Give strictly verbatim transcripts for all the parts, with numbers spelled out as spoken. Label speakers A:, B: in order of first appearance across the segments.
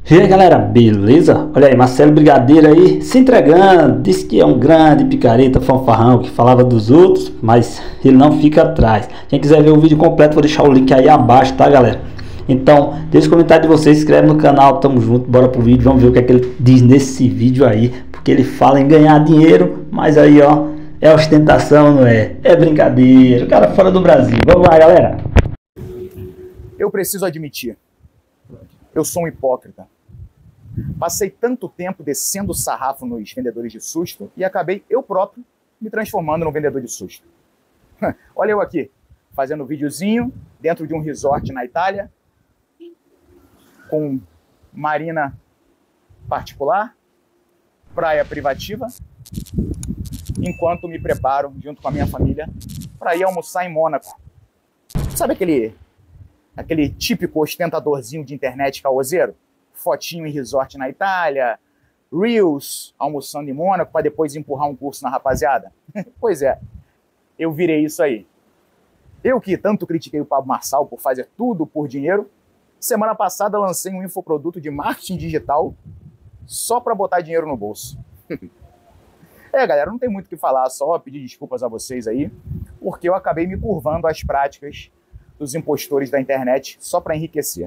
A: E aí galera, beleza? Olha aí, Marcelo Brigadeiro aí se entregando, disse que é um grande picareta, fanfarrão, que falava dos outros, mas ele não fica atrás. Quem quiser ver o vídeo completo, vou deixar o link aí abaixo, tá galera? Então, deixa o comentário de vocês, se inscreve no canal, tamo junto, bora pro vídeo, vamos ver o que é que ele diz nesse vídeo aí, porque ele fala em ganhar dinheiro, mas aí ó, é ostentação, não é? É brincadeira, o cara fora do Brasil. Vamos lá galera!
B: Eu preciso admitir, eu sou um hipócrita. Passei tanto tempo descendo o sarrafo nos vendedores de susto e acabei eu próprio me transformando num vendedor de susto. Olha eu aqui, fazendo um videozinho dentro de um resort na Itália, com marina particular, praia privativa, enquanto me preparo, junto com a minha família, para ir almoçar em Mônaco. Sabe aquele, aquele típico ostentadorzinho de internet caoseiro? Fotinho em resort na Itália, Reels almoçando em Mônaco para depois empurrar um curso na rapaziada? Pois é, eu virei isso aí. Eu que tanto critiquei o Pablo Marçal por fazer tudo por dinheiro, semana passada lancei um infoproduto de marketing digital só para botar dinheiro no bolso. É galera, não tem muito o que falar, só pedir desculpas a vocês aí, porque eu acabei me curvando às práticas dos impostores da internet só para enriquecer.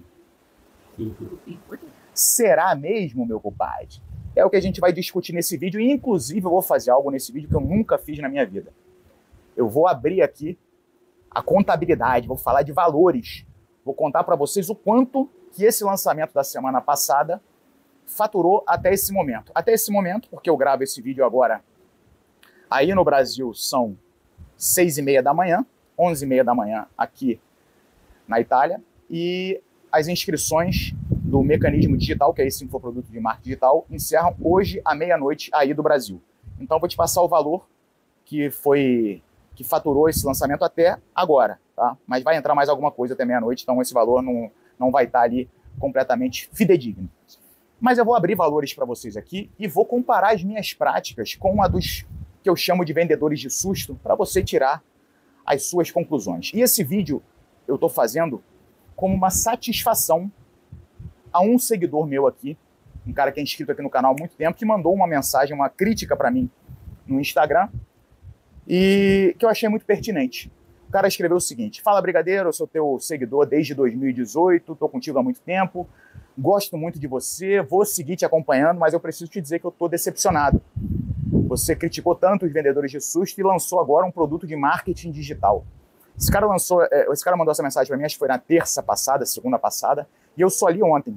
B: Será mesmo, meu compadre? É o que a gente vai discutir nesse vídeo e inclusive eu vou fazer algo nesse vídeo que eu nunca fiz na minha vida. Eu vou abrir aqui a contabilidade, vou falar de valores, vou contar para vocês o quanto que esse lançamento da semana passada faturou até esse momento. Até esse momento, porque eu gravo esse vídeo agora, aí no Brasil são seis e meia da manhã, onze e meia da manhã aqui na Itália, e as inscrições do Mecanismo Digital, que é esse infoproduto de marketing digital, encerram hoje à meia-noite aí do Brasil. Então vou te passar o valor que foi que faturou esse lançamento até agora, tá? Mas vai entrar mais alguma coisa até meia-noite, então esse valor não, não vai estar ali completamente fidedigno. Mas eu vou abrir valores para vocês aqui e vou comparar as minhas práticas com a dos que eu chamo de vendedores de susto para você tirar as suas conclusões. E esse vídeo eu estou fazendo como uma satisfação a um seguidor meu aqui, um cara que é inscrito aqui no canal há muito tempo, que mandou uma mensagem, uma crítica para mim no Instagram, e que eu achei muito pertinente. O cara escreveu o seguinte: fala Brigadeiro, eu sou teu seguidor desde dois mil e dezoito, tô contigo há muito tempo, gosto muito de você, vou seguir te acompanhando, mas eu preciso te dizer que eu tô decepcionado. Você criticou tanto os vendedores de susto e lançou agora um produto de marketing digital. Esse cara lançou, esse cara mandou essa mensagem para mim, acho que foi na terça passada, segunda passada, e eu só li ontem.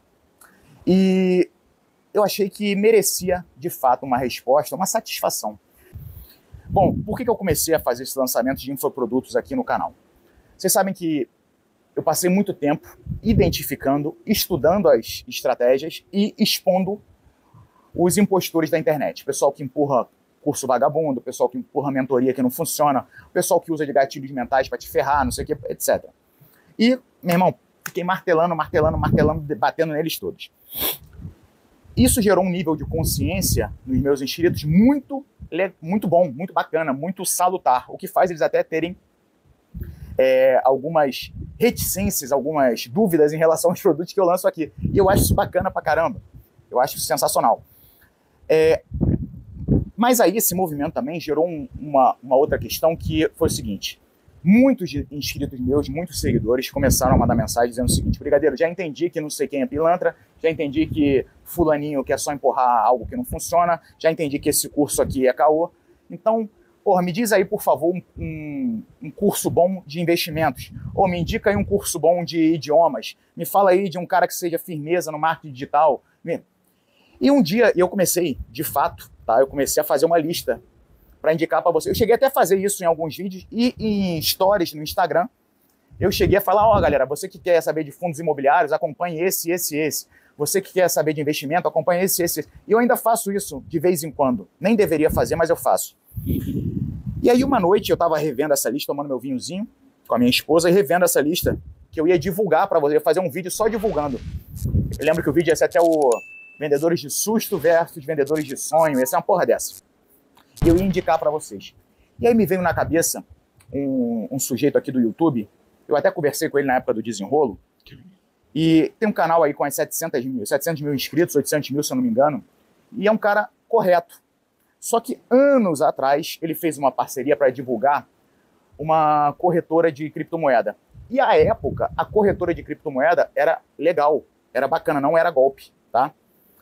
B: E eu achei que merecia, de fato, uma resposta, uma satisfação. Bom, por que que eu comecei a fazer esse lançamento de infoprodutos aqui no canal? Vocês sabem que eu passei muito tempo identificando, estudando as estratégias e expondo os impostores da internet. O pessoal que empurra curso vagabundo, o pessoal que empurra mentoria que não funciona, o pessoal que usa de gatilhos mentais para te ferrar, não sei o que, etcétera. E, meu irmão, fiquei martelando, martelando, martelando, batendo neles todos. Isso gerou um nível de consciência nos meus inscritos muito, muito bom, muito bacana, muito salutar, o que faz eles até terem é, algumas reticências, algumas dúvidas em relação aos produtos que eu lanço aqui. E eu acho isso bacana pra caramba, eu acho isso sensacional. É, Mas aí esse movimento também gerou um, uma, uma outra questão, que foi o seguinte: muitos inscritos meus, muitos seguidores começaram a mandar mensagem dizendo o seguinte: Brigadeiro, já entendi que não sei quem é pilantra, já entendi que fulaninho quer só empurrar algo que não funciona, já entendi que esse curso aqui é caô, então, porra, me diz aí, por favor, um, um, um curso bom de investimentos, ou me indica aí um curso bom de idiomas, me fala aí de um cara que seja firmeza no marketing digital. E um dia eu comecei, de fato, tá? Eu comecei a fazer uma lista para indicar para você. Eu cheguei até a fazer isso em alguns vídeos e em stories no Instagram. Eu cheguei a falar: ó, galera, você que quer saber de fundos imobiliários, acompanhe esse, esse, esse. Você que quer saber de investimento, acompanhe esse, esse, esse. E eu ainda faço isso de vez em quando. Nem deveria fazer, mas eu faço. E aí uma noite eu estava revendo essa lista, tomando meu vinhozinho com a minha esposa e revendo essa lista que eu ia divulgar para você, fazer um vídeo só divulgando. Eu lembro que o vídeo ia ser até o vendedores de susto versus vendedores de sonho, essa é uma porra dessa. E eu ia indicar para vocês. E aí me veio na cabeça um, um sujeito aqui do YouTube, eu até conversei com ele na época do desenrolo, E tem um canal aí com as setecentos mil, setecentos mil inscritos, oitocentos mil, se eu não me engano. E é um cara correto. Só que anos atrás ele fez uma parceria para divulgar uma corretora de criptomoeda. E à época, a corretora de criptomoeda era legal, era bacana, não era golpe, tá?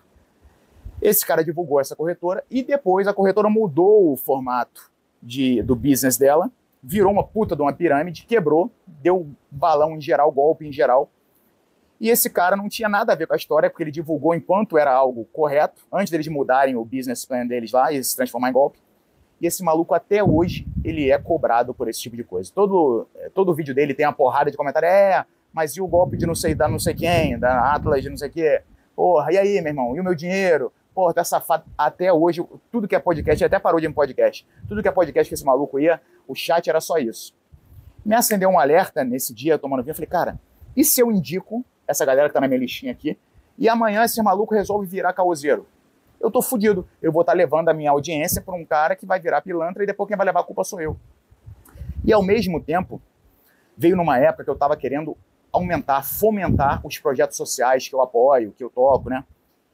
B: Esse cara divulgou essa corretora e depois a corretora mudou o formato de, do business dela, virou uma puta de uma pirâmide, quebrou, deu balão em geral, golpe em geral. E esse cara não tinha nada a ver com a história, porque ele divulgou enquanto era algo correto, antes deles mudarem o business plan deles lá e se transformar em golpe. E esse maluco até hoje, ele é cobrado por esse tipo de coisa. Todo, todo vídeo dele tem uma porrada de comentário, é, mas e o golpe de não sei, da não sei quem, da Atlas de não sei o quê? Porra, e aí, meu irmão, e o meu dinheiro? Porra, tá safado. Até hoje, tudo que é podcast, ele até parou de ir em podcast, tudo que é podcast que esse maluco ia, o chat era só isso. Me acendeu um alerta nesse dia, tomando vinho, eu falei, cara, e se eu indico essa galera que tá na minha listinha aqui, e amanhã esse maluco resolve virar caoseiro? Eu tô fudido. Eu vou estar tá levando a minha audiência para um cara que vai virar pilantra e depois quem vai levar a culpa sou eu. E ao mesmo tempo, veio numa época que eu tava querendo aumentar, fomentar os projetos sociais que eu apoio, que eu toco, né?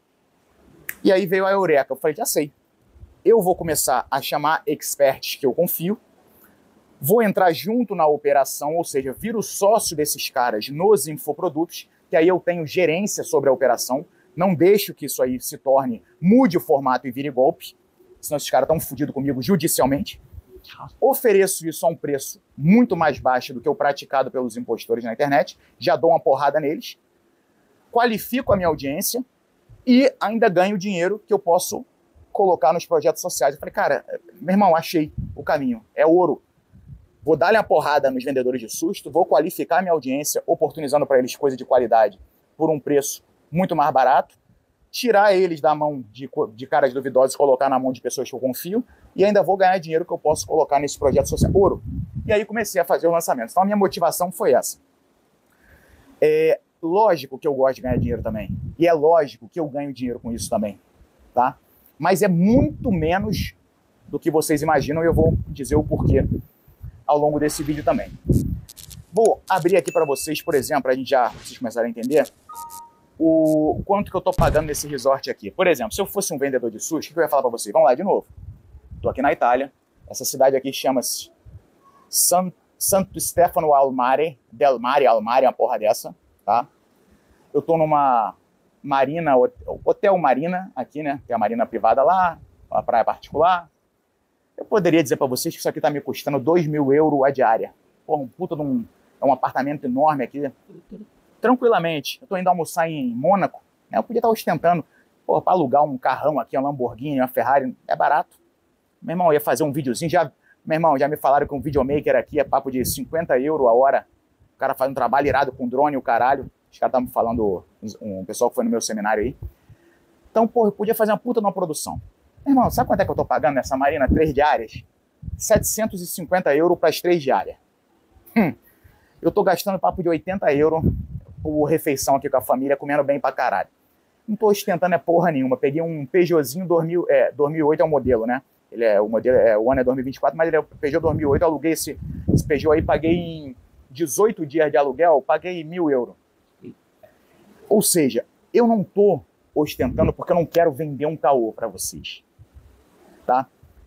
B: E aí veio a eureka. Eu falei, já sei. Eu vou começar a chamar experts que eu confio, vou entrar junto na operação, ou seja, viro sócio desses caras nos infoprodutos, que aí eu tenho gerência sobre a operação, não deixo que isso aí se torne, mude o formato e vire golpe, senão esses caras estão fodidos comigo judicialmente. Ofereço isso a um preço muito mais baixo do que o praticado pelos impostores na internet, já dou uma porrada neles, qualifico a minha audiência e ainda ganho dinheiro que eu posso colocar nos projetos sociais. Eu falei, cara, meu irmão, achei o caminho, é ouro. Vou dar-lhe uma porrada nos vendedores de susto, vou qualificar minha audiência, oportunizando para eles coisa de qualidade por um preço muito mais barato, tirar eles da mão de, de caras duvidosos e colocar na mão de pessoas que eu confio, e ainda vou ganhar dinheiro que eu posso colocar nesse projeto social. Ouro. E aí comecei a fazer o lançamento. Então a minha motivação foi essa. É lógico que eu gosto de ganhar dinheiro também. E é lógico que eu ganho dinheiro com isso também. Tá? Mas é muito menos do que vocês imaginam e eu vou dizer o porquê ao longo desse vídeo também. Vou abrir aqui para vocês, por exemplo, para a gente já vocês começarem a entender o quanto que eu estou pagando nesse resort aqui. Por exemplo, se eu fosse um vendedor de sushi, o que eu ia falar para vocês? Vamos lá de novo. Estou aqui na Itália. Essa cidade aqui chama-se San, Santo Stefano al Mare, del Mare, al Mare, uma porra dessa, tá? Eu estou numa marina, hotel marina aqui, né? Tem a marina privada lá, uma praia particular. Eu poderia dizer para vocês que isso aqui está me custando dois mil euros a diária. Porra, um puta de um, é um apartamento enorme aqui. Tranquilamente. Eu estou indo almoçar em Mônaco, né? Eu podia estar ostentando, porra, para alugar um carrão aqui, um Lamborghini, uma Ferrari, é barato. Meu irmão, eu ia fazer um videozinho, já, meu irmão, já me falaram que um videomaker aqui é papo de cinquenta euros a hora. O cara faz um trabalho irado com drone e o caralho. Os caras estavam me falando, um pessoal que foi no meu seminário aí. Então, porra, eu podia fazer uma puta de uma produção. Meu irmão, sabe quanto é que eu tô pagando nessa marina? Três diárias? setecentos e cinquenta euros para as três diárias. Hum, eu tô gastando papo de oitenta euros por refeição aqui com a família, comendo bem pra caralho. Não tô ostentando é porra nenhuma. Peguei um Peugeotzinho dois mil, é, dois mil e oito é o modelo, né? Ele é o modelo, é, o ano é dois mil e vinte e quatro, mas ele é o Peugeot dois mil e oito. Eu aluguei esse, esse Peugeot aí, paguei em dezoito dias de aluguel, paguei mil euros. Ou seja, eu não tô ostentando porque eu não quero vender um caô para vocês. Tá?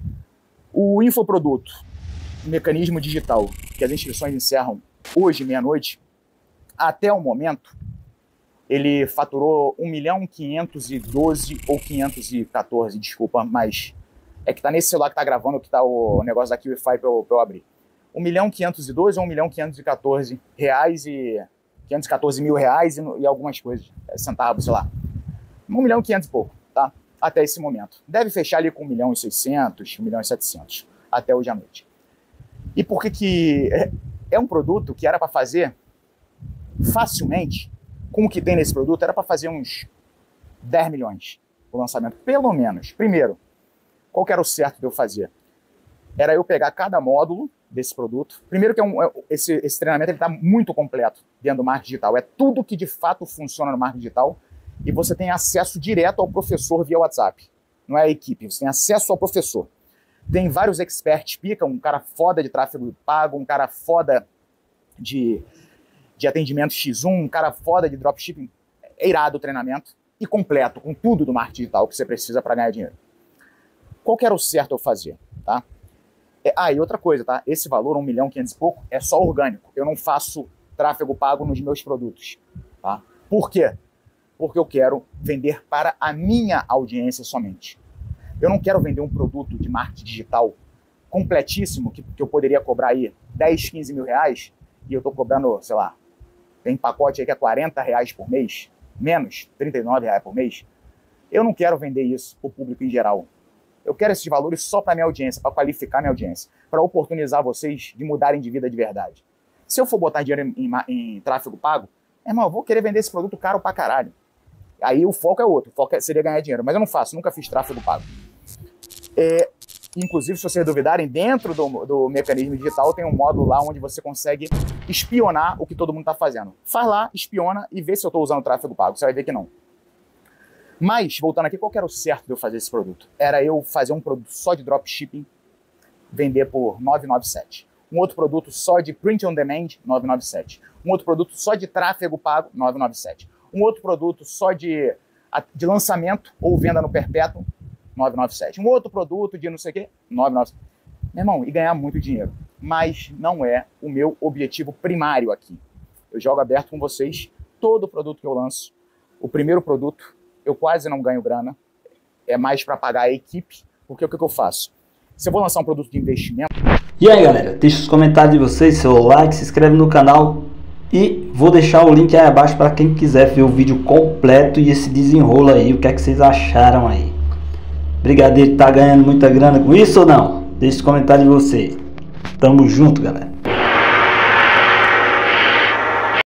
B: O infoproduto, mecanismo digital, que as inscrições encerram hoje, meia-noite, até o momento, ele faturou um milhão quinhentos e doze ou quinhentos e quatorze, desculpa, mas é que tá nesse celular que tá gravando que tá o negócio da Kiwify para eu, pra eu abrir. um milhão quinhentos e doze ou um milhão quinhentos e quatorze reais e quinhentos e quatorze mil reais e, e algumas coisas, centavos, sei lá. um milhão e quinhentos e pouco, tá? Até esse momento. Deve fechar ali com um milhão e seiscentos, um milhão e setecentos, até hoje à noite. E por que que é, é um produto que era para fazer facilmente, com o que tem nesse produto, era para fazer uns dez milhões o lançamento, pelo menos. Primeiro, qual que era o certo de eu fazer? Era eu pegar cada módulo desse produto. Primeiro que é um, esse, esse treinamento está muito completo dentro do marketing digital. É tudo que de fato funciona no marketing digital e você tem acesso direto ao professor via WhatsApp. Não é a equipe, você tem acesso ao professor. Tem vários experts pica, um cara foda de tráfego pago, um cara foda de, de atendimento X um, um cara foda de dropshipping. É irado o treinamento e completo, com tudo do marketing digital que você precisa para ganhar dinheiro. Qual que era o certo eu fazer, tá? É, ah, e outra coisa, tá? Esse valor, um milhão quinhentos e pouco, é só orgânico. Eu não faço tráfego pago nos meus produtos, tá? Por quê? Porque eu quero vender para a minha audiência somente. Eu não quero vender um produto de marketing digital completíssimo, que, que eu poderia cobrar aí dez, quinze mil reais, e eu tô cobrando, sei lá, tem pacote aí que é quarenta reais por mês, menos, trinta e nove reais por mês. Eu não quero vender isso para o público em geral. Eu quero esses valores só para minha audiência, para qualificar minha audiência, para oportunizar vocês de mudarem de vida de verdade. Se eu for botar dinheiro em, em, em tráfego pago, irmão, eu vou querer vender esse produto caro pra caralho. Aí o foco é outro, o foco seria ganhar dinheiro, mas eu não faço, nunca fiz tráfego pago. É, inclusive, se vocês duvidarem, dentro do, do mecanismo digital tem um módulo lá onde você consegue espionar o que todo mundo está fazendo. Faz lá, espiona e vê se eu estou usando tráfego pago, você vai ver que não. Mas, voltando aqui, qual que era o certo de eu fazer esse produto? Era eu fazer um produto só de dropshipping, vender por novecentos e noventa e sete. Um outro produto só de print on demand, novecentos e noventa e sete. Um outro produto só de tráfego pago, novecentos e noventa e sete. Um outro produto só de, de lançamento ou venda no perpétuo, novecentos e noventa e sete. Um outro produto de não sei o quê, novecentos e noventa e sete. Meu irmão, e ganhar muito dinheiro. Mas não é o meu objetivo primário aqui. Eu jogo aberto com vocês todo o produto que eu lanço. O primeiro produto, eu quase não ganho grana. É mais para pagar a equipe. Porque o que, que eu faço? Se eu vou lançar um produto de investimento...
A: E aí, galera, deixa os comentários de vocês, seu like, se inscreve no canal. E vou deixar o link aí abaixo para quem quiser ver o vídeo completo e esse desenrolo aí. O que é que vocês acharam aí? Brigadeiro tá ganhando muita grana com isso ou não? Deixe os comentários de vocês. Tamo junto, galera.